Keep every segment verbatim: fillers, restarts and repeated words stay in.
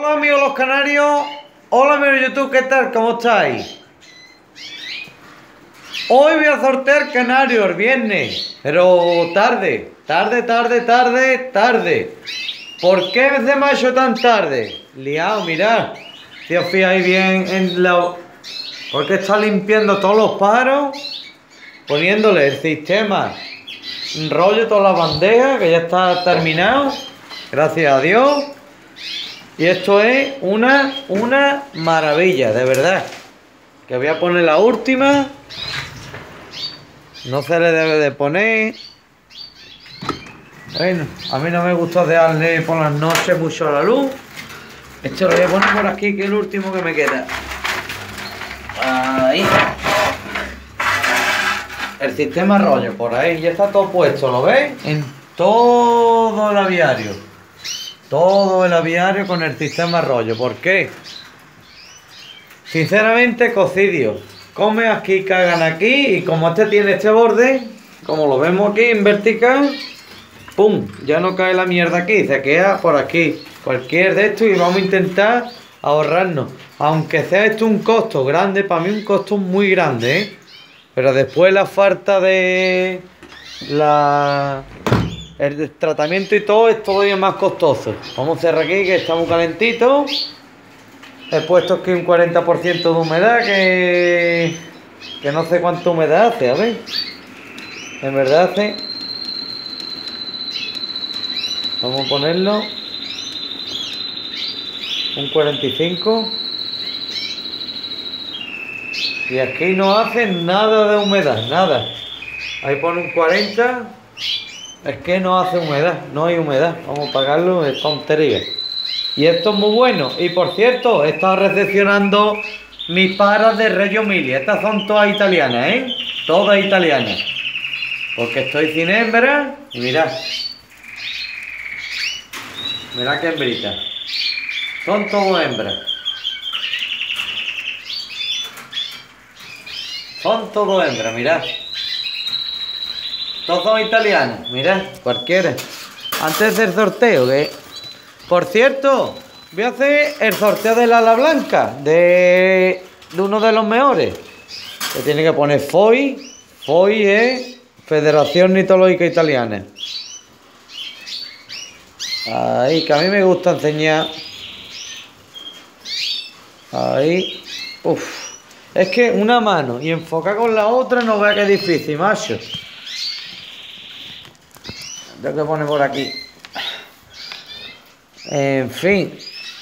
Hola amigos los canarios, hola amigos de YouTube, ¿qué tal? ¿Cómo estáis? Hoy voy a sortear canario el viernes, pero tarde, tarde, tarde, tarde, tarde. ¿Por qué se me ha hecho tan tarde? Liado, mirad, si os fijáis bien en la... Porque está limpiando todos los pájaros, poniéndole el sistema rollo toda la bandeja, que ya está terminado, gracias a Dios. Y esto es una, una maravilla, de verdad. Que voy a poner la última. No se le debe de poner. Bueno, a mí no me gusta dejarle por las noches mucho a la luz. Esto lo voy a poner por aquí, que es el último que me queda. Ahí. El sistema rollo, por ahí. Ya está todo puesto, ¿lo veis? En todo el aviario. Todo el aviario con el sistema rollo. ¿Por qué? Sinceramente, cocidio. Come aquí, cagan aquí. Y como este tiene este borde, como lo vemos aquí en vertical, ¡pum! Ya no cae la mierda aquí. Se queda por aquí. Cualquier de estos. Y vamos a intentar ahorrarnos. Aunque sea esto un costo grande. Para mí un costo muy grande, ¿eh? Pero después la falta de... La... El tratamiento y todo es todavía más costoso. Vamos a cerrar aquí, que está muy calentito. He puesto aquí un cuarenta por ciento de humedad, que... Que no sé cuánta humedad hace, a ver. En verdad hace... Vamos a ponerlo. Un cuarenta y cinco. Y aquí no hace nada de humedad, nada. Ahí pone un cuarenta. Es que no hace humedad, no hay humedad. Vamos a pagarlo, es tontería. Y esto es muy bueno. Y por cierto, he estado recepcionando mis paras de Reggio Emilia. Estas son todas italianas, ¿eh? Todas italianas. Porque estoy sin hembra. Y mirad. Mirad qué hembrita. Son todas hembras. Son todas hembras, mirad. Todos son italianos, mirad, cualquiera. Antes del sorteo, que... Por cierto, voy a hacer el sorteo del ala blanca, de, de uno de los mejores. Que tiene que poner F O I. F O I es Federación Ornitológica Italiana. Ahí, que a mí me gusta enseñar. Ahí. Uf. Es que una mano y enfocar con la otra no vea que es difícil, macho. Tengo que poner por aquí. En fin.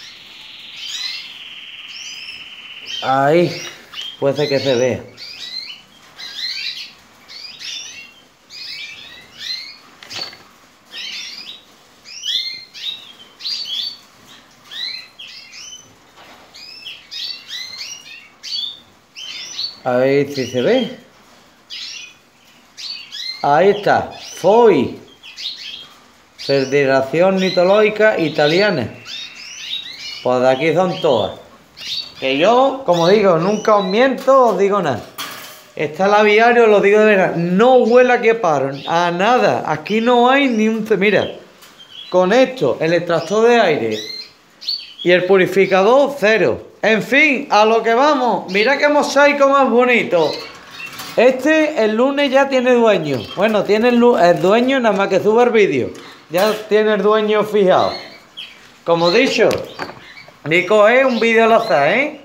Ahí. Puede ser que se vea. Ahí sí se ve. Ahí está. F O I. Federación Ornitológica Italiana. Pues de aquí son todas. Que yo, como digo, nunca os miento, os digo nada. Está el aviario, lo digo de verdad. No huele a que paro, a nada. Aquí no hay ni un... Mira, con esto, el extractor de aire y el purificador, cero. En fin, a lo que vamos. Mira qué mosaico más bonito. Este, el lunes ya tiene dueño. Bueno, tiene el, el dueño nada más que suba el vídeo. Ya tiene el dueño fijado. Como dicho, Nico es un vídeo al azar, ¿eh?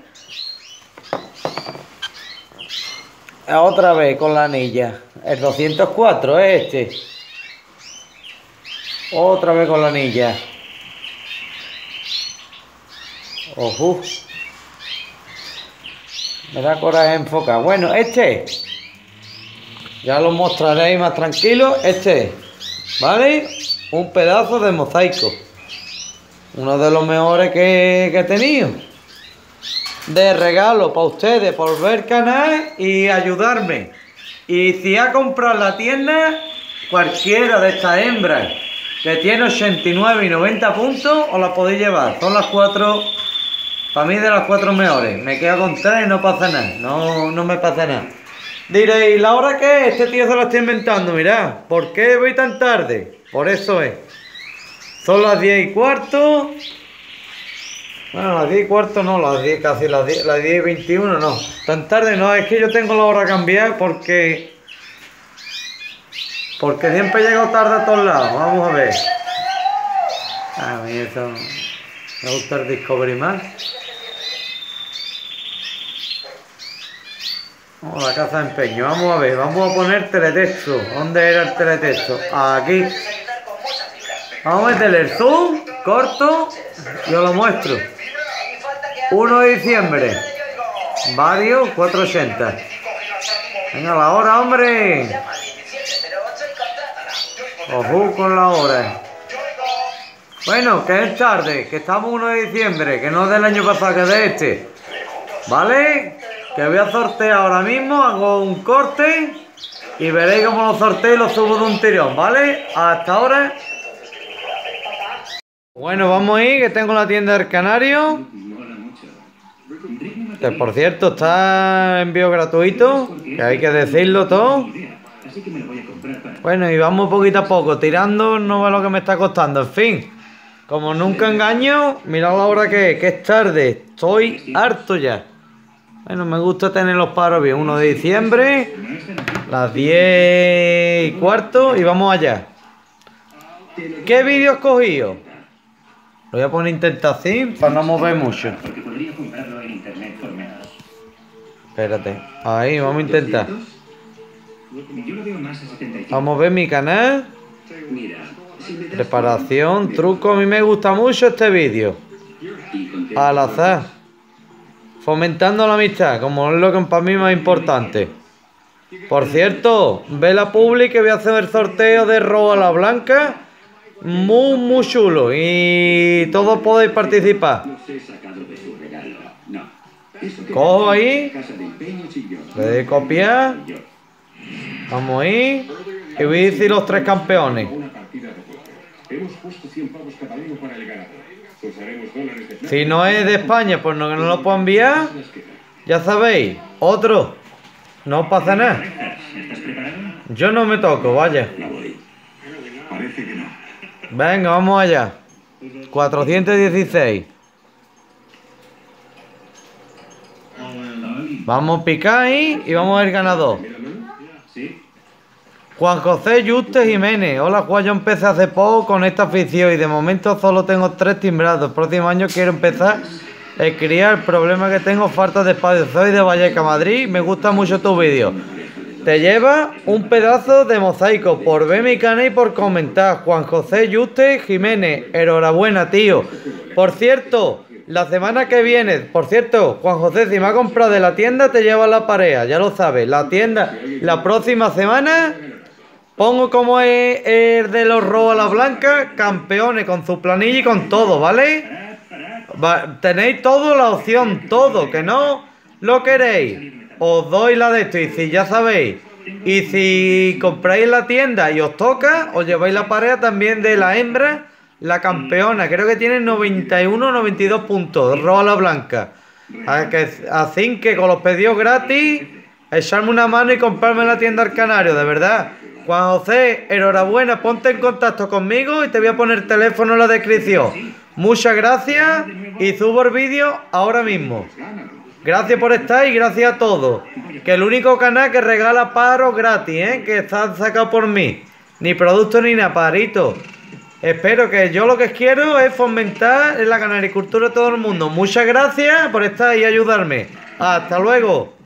Otra vez con la anilla. El doscientos cuatro es este. Otra vez con la anilla. Ojo. Me da coraje enfocar. Bueno, este. Ya lo mostraré más tranquilo. Este. ¿Vale? Un pedazo de mosaico. Uno de los mejores que, que he tenido. De regalo para ustedes por ver el canal y ayudarme. Y si ha comprado la tienda, cualquiera de estas hembras que tiene ochenta y nueve y noventa puntos, os la podéis llevar. Son las cuatro, para mí de las cuatro mejores. Me quedo con tres y no pasa nada. No, no me pasa nada. Diréis, ¿la hora qué? Este tío se lo está inventando, mirad. ¿Por qué voy tan tarde? Por eso es. Son las diez y cuarto. Bueno, las diez y cuarto no, las diez, casi las diez, las diez y veintiuno no. Tan tarde no, es que yo tengo la hora cambiada porque... Porque siempre llego tarde a todos lados. Vamos a ver. A mí eso... Me gusta el Discovery más. Vamos a la casa de empeño. Vamos a ver, vamos a poner teletexto. ¿Dónde era el teletexto? Aquí. Vamos a meterle el zoom, corto, y os lo muestro. uno de diciembre. Varios, cuatrocientos ochenta. Venga, la hora, hombre. Ojo con la hora. Bueno, que es tarde, que estamos uno de diciembre, que no es del año pasado, que es de este. ¿Vale? Que voy a sortear ahora mismo, hago un corte y veréis cómo lo sorteo y lo subo de un tirón, ¿vale? Hasta ahora. Bueno, vamos a ir, que tengo la tienda del Canario. Que por cierto está envío gratuito, que hay que decirlo todo. Bueno, y vamos poquito a poco, tirando, no ve lo que me está costando, en fin. Como nunca engaño, mirad la hora que es, que es tarde, estoy harto ya. Bueno, me gusta tener los paros bien. uno de diciembre, las diez y cuarto y vamos allá. ¿Qué vídeo he escogido? Lo voy a poner intentar así para no mover mucho. Espérate, ahí, vamos a intentar. Vamos a ver mi canal. Preparación, truco. A mí me gusta mucho este vídeo. Al azar. Fomentando la amistad, como es lo que para mí es más importante. Por cierto, ve la publi que voy a hacer el sorteo de robo a la blanca. Muy, muy chulo. Y todos podéis participar. Cojo ahí. Le doy a copiar. Vamos ahí. Y voy a decir los tres campeones. Si no es de España, pues no, que no lo puedo enviar. Ya sabéis, otro. No pasa nada. Yo no me toco, vaya. Venga, vamos allá. cuatrocientos dieciséis. Vamos a picar ahí y vamos a ver ganador. Juan José Yuste Jiménez. Hola Juan, yo empecé hace poco con esta afición y de momento solo tengo tres timbrados. El próximo año quiero empezar a criar. El problema que tengo, falta de espacio. Soy de Valleca, Madrid. Me gusta mucho tu vídeo. Te lleva un pedazo de mosaico por ver mi canal y por comentar. Juan José Yuste Jiménez. Enhorabuena, tío. Por cierto, la semana que viene, por cierto, Juan José, si me ha comprado de la tienda, te lleva la pareja. Ya lo sabes. La tienda, la próxima semana... Pongo como es el de los robos a la blanca, campeones con su planilla y con todo, ¿vale? Va, tenéis todo la opción, todo, que no lo queréis. Os doy la de esto y si ya sabéis. Y si compráis en la tienda y os toca, os lleváis la pareja también de la hembra, la campeona. Creo que tiene noventa y uno o noventa y dos puntos, robo a la blanca. Así que con los pedidos gratis, echarme una mano y comprarme en la tienda al Canario, de verdad. Juan José, enhorabuena, ponte en contacto conmigo y te voy a poner el teléfono en la descripción. Muchas gracias y subo el vídeo ahora mismo. Gracias por estar y gracias a todos. Que el único canal que regala paros gratis, ¿eh? Que está sacado por mí. Ni producto ni nada, parito. Espero que yo lo que quiero es fomentar en la canaricultura de todo el mundo. Muchas gracias por estar y ayudarme. Hasta luego.